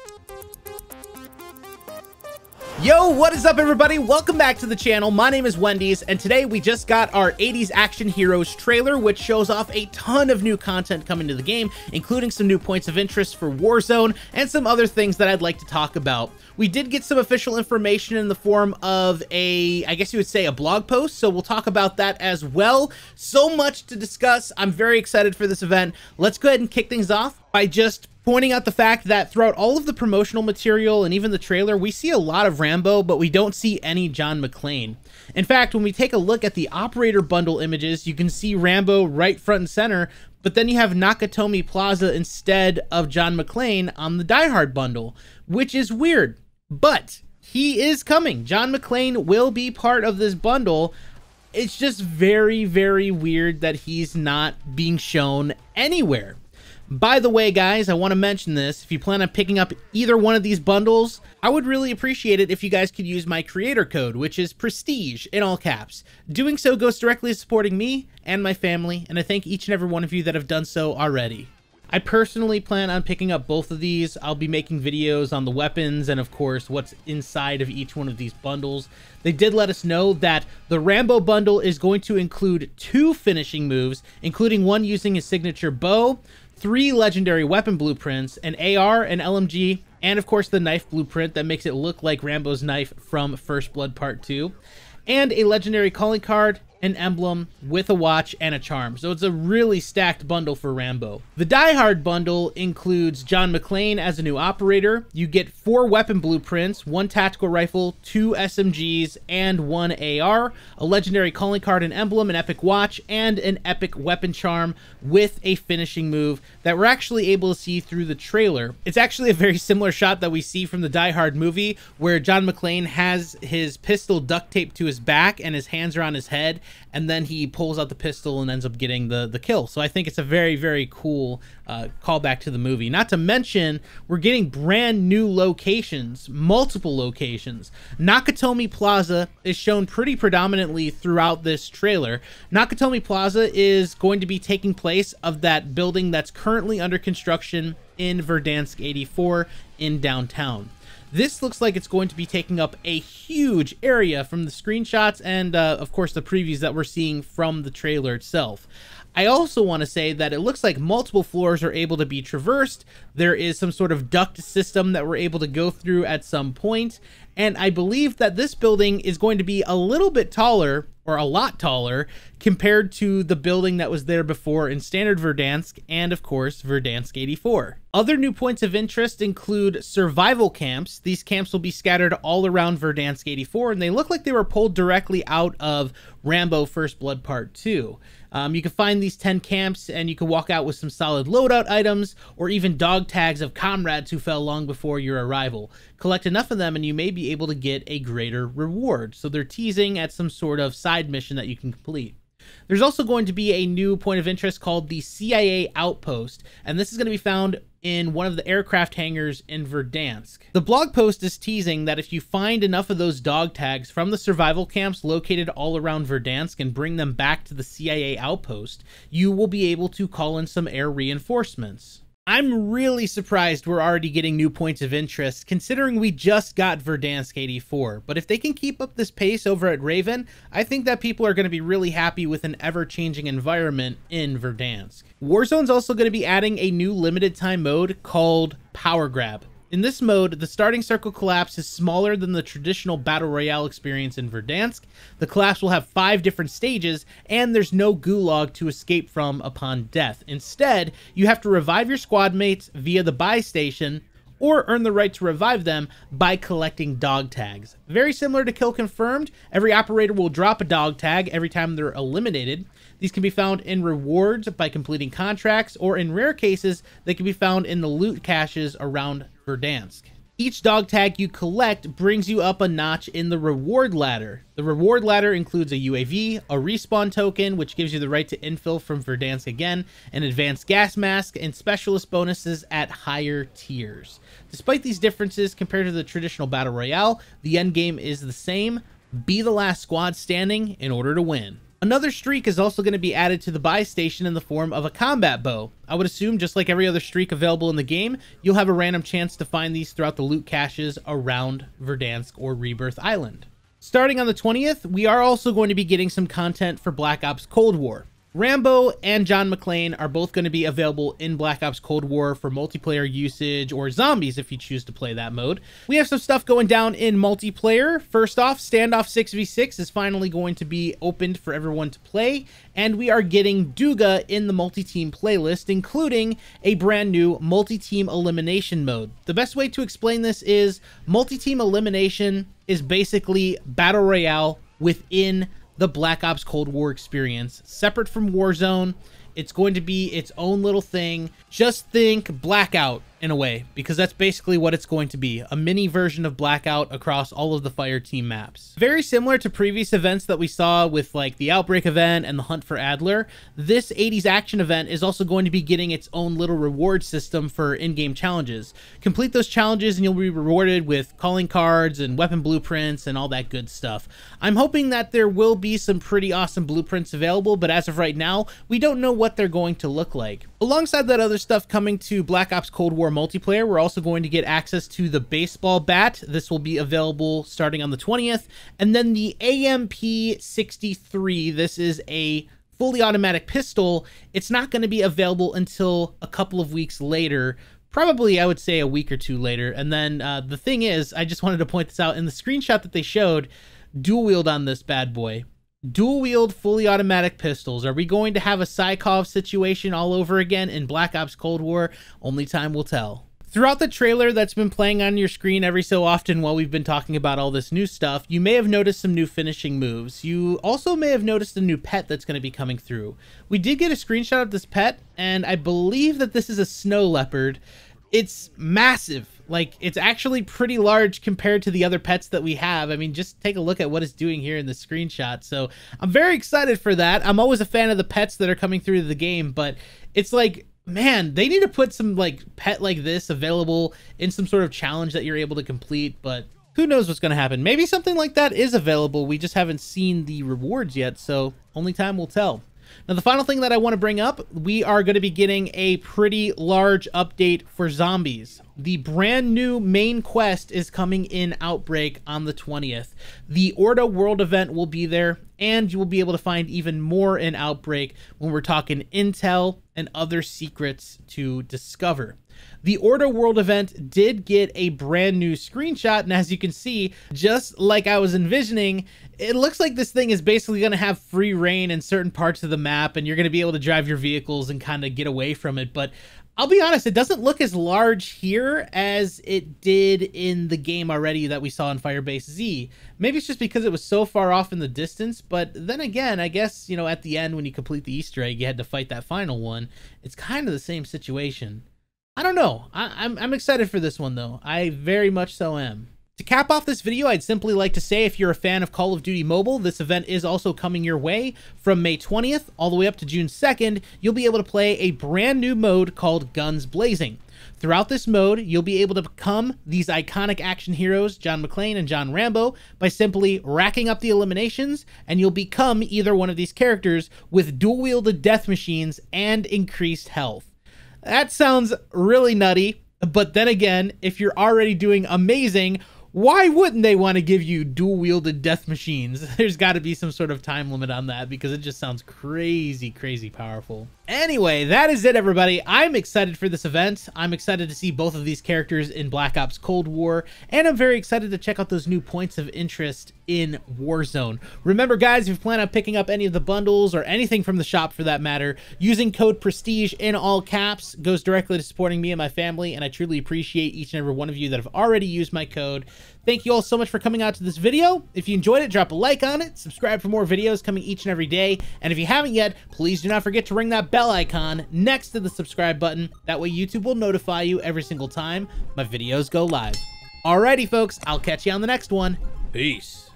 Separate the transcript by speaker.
Speaker 1: Yo, what is up everybody? Welcome back to the channel. My name is Wendy's, and today we just got our 80s Action Heroes trailer, which shows off a ton of new content coming to the game, including some new points of interest for Warzone and some other things that I'd like to talk about. We did get some official information in the form of I guess you would say a blog post, so we'll talk about that as well. So much to discuss. I'm very excited for this event. Let's go ahead and kick things off by just pointing out the fact that throughout all of the promotional material and even the trailer, we see a lot of Rambo, but we don't see any John McClane. In fact, when we take a look at the operator bundle images, you can see Rambo right front and center, but then you have Nakatomi Plaza instead of John McClane on the Die Hard bundle, which is weird, but he is coming. John McClane will be part of this bundle. It's just very, very weird that he's not being shown anywhere. By the way, guys, I want to mention this. If you plan on picking up either one of these bundles, I would really appreciate it if you guys could use my creator code, which is Prestige in all caps. Doing so goes directly to supporting me and my family, and I thank each and every one of you that have done so already. I personally plan on picking up both of these. I'll be making videos on the weapons and, of course, what's inside of each one of these bundles. They did let us know that the Rambo bundle is going to include 2 finishing moves, including one using his signature bow, 3 legendary weapon blueprints, an AR, an LMG, and of course the knife blueprint that makes it look like Rambo's knife from First Blood Part 2, and a legendary calling card, an emblem with a watch and a charm. So it's a really stacked bundle for Rambo. The Die Hard bundle includes John McClane as a new operator. You get 4 weapon blueprints, 1 tactical rifle, 2 SMGs, and 1 AR, a legendary calling card and emblem, an epic watch, and an epic weapon charm with a finishing move that we're actually able to see through the trailer. It's actually a very similar shot that we see from the Die Hard movie, where John McClane has his pistol duct taped to his back and his hands are on his head, and then he pulls out the pistol and ends up getting the kill. So I think it's a very, very cool callback to the movie. Not to mention, we're getting brand new locations, multiple locations. Nakatomi Plaza is shown pretty predominantly throughout this trailer. Nakatomi Plaza is going to be taking place of that building that's currently under construction in Verdansk 84 in downtown. This looks like it's going to be taking up a huge area from the screenshots and, of course, the previews that we're seeing from the trailer itself. I also want to say that it looks like multiple floors are able to be traversed. There is some sort of duct system that we're able to go through at some point. And I believe that this building is going to be a little bit taller, or a lot taller, compared to the building that was there before in standard Verdansk and, of course, Verdansk 84. Other new points of interest include survival camps. These camps will be scattered all around Verdansk 84, and they look like they were pulled directly out of Rambo First Blood Part 2. You can find these 10 camps, and you can walk out with some solid loadout items, or even dog tags of comrades who fell long before your arrival. Collect enough of them, and you may be able to get a greater reward. So they're teasing at some sort of side mission that you can complete. There's also going to be a new point of interest called the CIA Outpost, and this is going to be found in one of the aircraft hangars in Verdansk. The blog post is teasing that if you find enough of those dog tags from the survival camps located all around Verdansk and bring them back to the CIA Outpost, you will be able to call in some air reinforcements. I'm really surprised we're already getting new points of interest, considering we just got Verdansk 84. But if they can keep up this pace over at Raven, I think that people are going to be really happy with an ever-changing environment in Verdansk. Warzone's also going to be adding a new limited time mode called Power Grab. In this mode, the starting circle collapse is smaller than the traditional Battle Royale experience in Verdansk. The collapse will have 5 different stages, and there's no gulag to escape from upon death. Instead, you have to revive your squad mates via the buy station, or earn the right to revive them by collecting dog tags. Very similar to Kill Confirmed, every operator will drop a dog tag every time they're eliminated. These can be found in rewards by completing contracts, or in rare cases, they can be found in the loot caches around Verdansk. Each dog tag you collect brings you up a notch in the reward ladder. The reward ladder includes a UAV, a respawn token, which gives you the right to infill from Verdansk again, an advanced gas mask, and specialist bonuses at higher tiers. Despite these differences compared to the traditional Battle Royale, the endgame is the same: be the last squad standing in order to win. Another streak is also going to be added to the buy station in the form of a combat bow. I would assume, just like every other streak available in the game, you'll have a random chance to find these throughout the loot caches around Verdansk or Rebirth Island. Starting on the 20th, we are also going to be getting some content for Black Ops Cold War. Rambo and John McClane are both going to be available in Black Ops Cold War for multiplayer usage, or zombies if you choose to play that mode. We have some stuff going down in multiplayer. First off, Standoff 6v6 is finally going to be opened for everyone to play, and we are getting Duga in the multi-team playlist, including a brand new multi-team elimination mode. The best way to explain this is multi-team elimination is basically Battle Royale within the Black Ops Cold War experience, separate from Warzone. It's going to be its own little thing. Just think Blackout in a way, because that's basically what it's going to be, a mini version of Blackout across all of the fire team maps. Very similar to previous events that we saw with like the Outbreak event and the Hunt for Adler, this 80s action event is also going to be getting its own little reward system for in-game challenges. Complete those challenges and you'll be rewarded with calling cards and weapon blueprints and all that good stuff. I'm hoping that there will be some pretty awesome blueprints available, but as of right now, we don't know what they're going to look like. Alongside that other stuff coming to Black Ops Cold War multiplayer, we're also going to get access to the baseball bat. This will be available starting on the 20th. And then the AMP-63, this is a fully automatic pistol. It's not going to be available until a couple of weeks later, probably I would say a week or two later. And then the thing is, I just wanted to point this out, in the screenshot that they showed, dual wield on this bad boy. Dual wield fully automatic pistols. Are we going to have a Psychov situation all over again in Black Ops Cold War? Only time will tell. Throughout the trailer that's been playing on your screen every so often while we've been talking about all this new stuff, you may have noticed some new finishing moves. You also may have noticed a new pet that's going to be coming through. We did get a screenshot of this pet, and I believe that this is a snow leopard. It's massive. Like, it's actually pretty large compared to the other pets that we have. I mean, just take a look at what it's doing here in the screenshot. So I'm very excited for that. I'm always a fan of the pets that are coming through the game, but it's like, man, they need to put some like pet like this available in some sort of challenge that you're able to complete, but who knows what's going to happen. Maybe something like that is available. We just haven't seen the rewards yet, so only time will tell. Now, the final thing that I want to bring up, we are going to be getting a pretty large update for zombies. The brand new main quest is coming in Outbreak on the 20th. The Orda World event will be there, and you will be able to find even more in Outbreak when we're talking intel and other secrets to discover. The Order World event did get a brand new screenshot, and as you can see, just like I was envisioning, it looks like this thing is basically going to have free reign in certain parts of the map, and you're going to be able to drive your vehicles and kind of get away from it. But I'll be honest, it doesn't look as large here as it did in the game already that we saw in Firebase Z. Maybe it's just because it was so far off in the distance, but then again, I guess, you know, at the end when you complete the Easter egg, you had to fight that final one. It's kind of the same situation. I don't know. I'm excited for this one, though. I very much so am. To cap off this video, I'd simply like to say, if you're a fan of Call of Duty Mobile, this event is also coming your way. From May 20th all the way up to June 2nd, you'll be able to play a brand new mode called Guns Blazing. Throughout this mode, you'll be able to become these iconic action heroes, John McClane and John Rambo, by simply racking up the eliminations, and you'll become either one of these characters with dual-wielded death machines and increased health. That sounds really nutty, but then again, if you're already doing amazing, why wouldn't they want to give you dual-wielded death machines? There's got to be some sort of time limit on that, because it just sounds crazy, crazy powerful. Anyway, that is it, everybody. I'm excited for this event. I'm excited to see both of these characters in Black Ops Cold War, and I'm very excited to check out those new points of interest in Warzone. Remember, guys, if you plan on picking up any of the bundles or anything from the shop for that matter, using code PRESTIGE in all caps goes directly to supporting me and my family, and I truly appreciate each and every one of you that have already used my code. Thank you all so much for coming out to this video. If you enjoyed it, drop a like on it, subscribe for more videos coming each and every day, and if you haven't yet, please do not forget to ring that bell icon next to the subscribe button. That way YouTube will notify you every single time my videos go live. Alrighty, folks, I'll catch you on the next one. Peace.